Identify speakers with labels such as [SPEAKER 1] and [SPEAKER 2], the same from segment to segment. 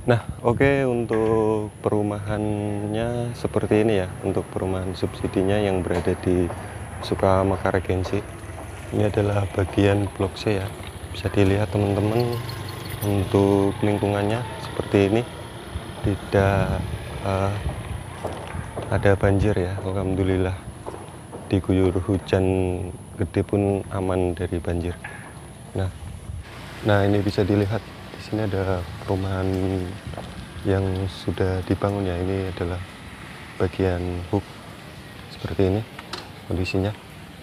[SPEAKER 1] Nah, oke, untuk perumahannya seperti ini ya, untuk perumahan subsidinya yang berada di Sukamekar Regensi. Ini adalah bagian Blok C ya. Bisa dilihat teman-teman, untuk lingkungannya seperti ini. Tidak ada banjir ya, alhamdulillah. Diguyur hujan gede pun aman dari banjir. Nah, ini bisa dilihat di sini ada perumahan yang sudah dibangun ya. Ini adalah bagian hub seperti ini kondisinya.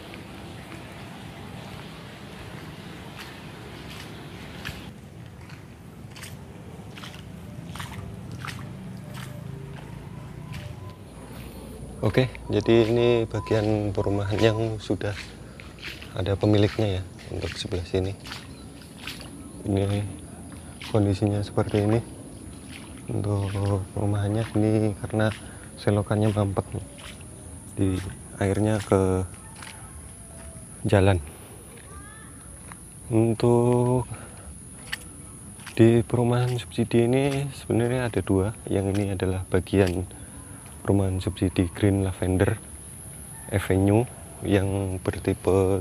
[SPEAKER 1] Oke, jadi ini bagian perumahan yang sudah ada pemiliknya ya. Untuk sebelah sini ini kondisinya seperti ini. Untuk perumahannya ini karena selokannya mampet di airnya ke jalan. Untuk di perumahan subsidi ini sebenarnya ada dua. Yang ini adalah bagian perumahan subsidi Green Lavender Avenue yang bertipe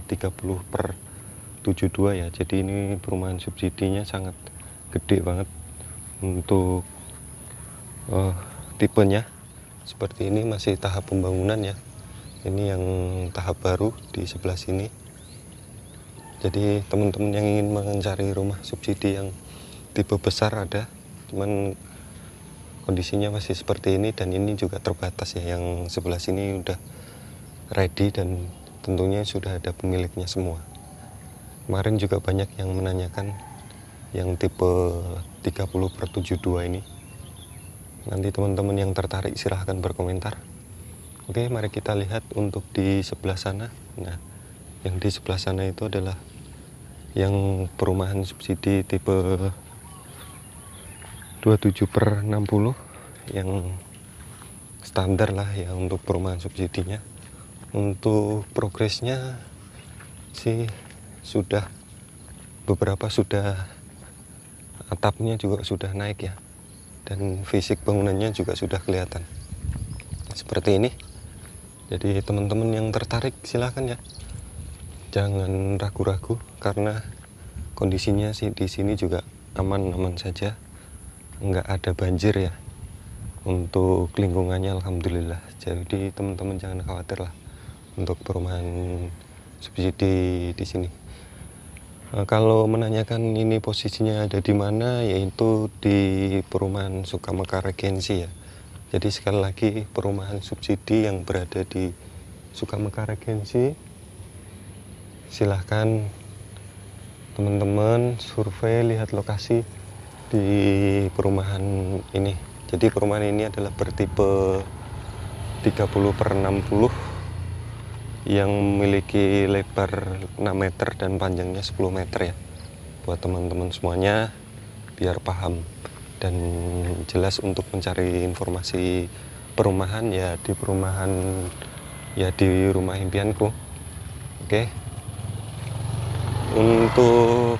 [SPEAKER 1] 30/72 ya. Jadi ini perumahan subsidinya sangat gede banget. Untuk tipenya seperti ini, masih tahap pembangunan ya. Ini yang tahap baru di sebelah sini. Jadi teman-teman yang ingin mencari rumah subsidi yang tipe besar ada, cuman kondisinya masih seperti ini. Dan ini juga terbatas ya, yang sebelah sini udah ready dan tentunya sudah ada pemiliknya semua. Kemarin juga banyak yang menanyakan yang tipe 30/72 ini. Nanti teman-teman yang tertarik silahkan berkomentar. Oke, mari kita lihat untuk di sebelah sana. Nah, yang di sebelah sana itu adalah yang perumahan subsidi tipe 27/60 yang standar lah ya untuk perumahan subsidinya. Untuk progresnya sih sudah beberapa, sudah atapnya juga sudah naik ya, dan fisik bangunannya juga sudah kelihatan seperti ini. Jadi teman-teman yang tertarik silahkan ya, jangan ragu-ragu, karena kondisinya sih di sini juga aman-aman saja, nggak ada banjir ya. Untuk lingkungannya alhamdulillah. Jadi teman-teman jangan khawatir lah untuk perumahan subsidi di sini. Kalau menanyakan ini posisinya ada di mana, yaitu di perumahan Sukamekar Regensi ya. Jadi sekali lagi, perumahan subsidi yang berada di Sukamekar Regensi. Silahkan teman-teman survei, lihat lokasi di perumahan ini. Jadi perumahan ini adalah bertipe 30/60 yang memiliki lebar 6 meter dan panjangnya 10 meter ya. Buat teman-teman semuanya biar paham dan jelas, untuk mencari informasi perumahan ya di perumahan ya di rumah impianku. Oke. Untuk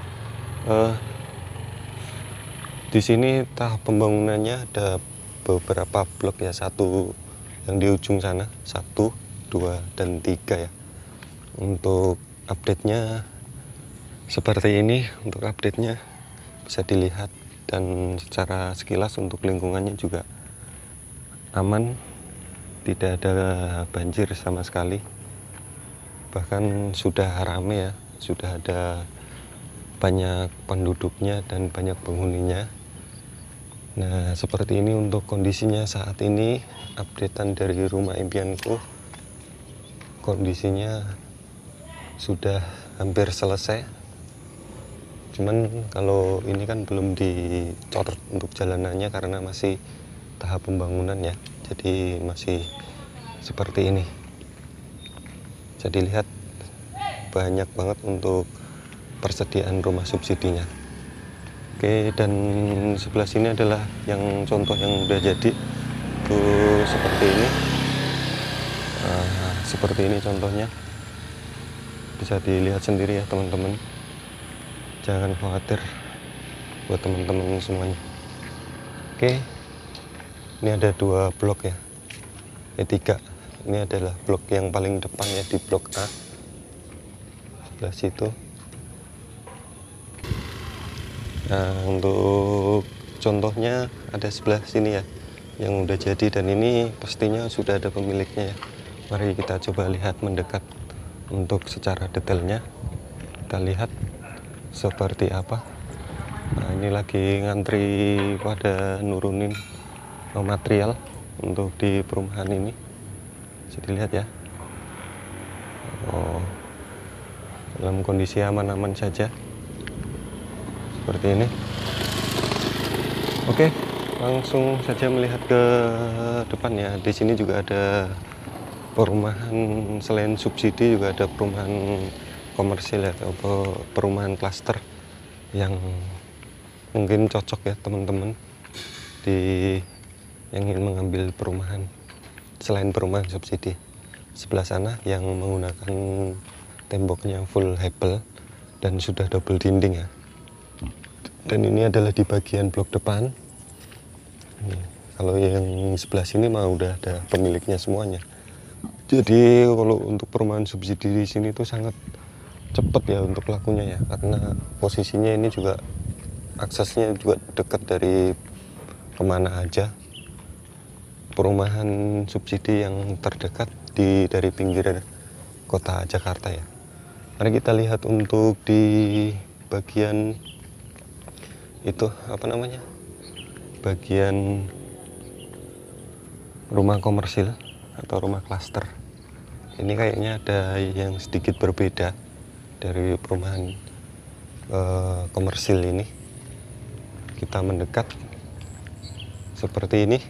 [SPEAKER 1] di sini tahap pembangunannya ada beberapa blok ya. Satu yang di ujung sana, 1, 2, dan 3 ya. Untuk update-nya seperti ini. Untuk update-nya bisa dilihat, dan secara sekilas untuk lingkungannya juga aman, tidak ada banjir sama sekali. Bahkan sudah rame ya, sudah ada banyak penduduknya dan banyak penghuninya. Nah, seperti ini untuk kondisinya saat ini. Updatean dari rumah impianku, kondisinya sudah hampir selesai. Cuman kalau ini kan belum dicor untuk jalanannya karena masih tahap pembangunan ya. Jadi masih seperti ini. Jadi lihat, banyak banget untuk persediaan rumah subsidinya. Oke, dan sebelah sini adalah yang contoh yang udah jadi tuh, seperti ini. Seperti ini contohnya, bisa dilihat sendiri ya teman-teman. Jangan khawatir buat teman-teman semuanya. Oke, ini ada 2 blok ya, 3. Ini adalah blok yang paling depan ya, di blok A sebelah situ. Nah, untuk contohnya ada sebelah sini ya, yang udah jadi, dan ini pastinya sudah ada pemiliknya ya. Mari kita coba lihat mendekat untuk secara detailnya. Kita lihat seperti apa. Nah, ini lagi ngantri pada nurunin material untuk di perumahan ini. Bisa dilihat ya. Oh, dalam kondisi aman-aman saja seperti ini. Oke, langsung saja melihat ke depan ya. Di sini juga ada perumahan, selain subsidi juga ada perumahan komersil ya, atau perumahan klaster yang mungkin cocok ya teman-teman yang ingin mengambil perumahan selain perumahan subsidi. Sebelah sana yang menggunakan temboknya full hebel dan sudah double dinding ya. Dan ini adalah di bagian blok depan. Kalau yang sebelah sini mah udah ada pemiliknya semuanya. Jadi kalau untuk perumahan subsidi di sini tuh sangat cepat ya untuk lakunya ya, karena posisinya ini juga aksesnya juga dekat dari kemana aja. Perumahan subsidi yang terdekat dari pinggir kota Jakarta ya. Mari kita lihat untuk di bagian itu apa namanya, bagian rumah komersil atau rumah klaster. Ini kayaknya ada yang sedikit berbeda dari perumahan komersil ini. Kita mendekat seperti ini.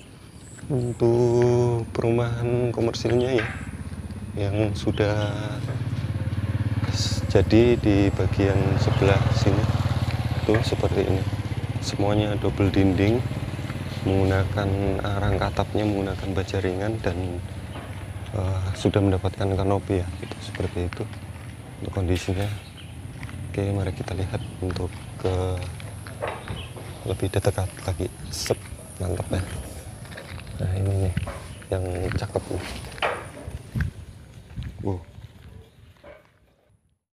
[SPEAKER 1] Untuk perumahan komersilnya ya, yang sudah jadi di bagian sebelah sini tuh seperti ini. Semuanya double dinding, menggunakan arang atapnya menggunakan baja ringan, dan sudah mendapatkan kanopi ya, gitu, seperti itu untuk kondisinya. Oke, mari kita lihat untuk ke lebih dekat lagi. Mantap ya. Nah, ini nih yang cakep nih.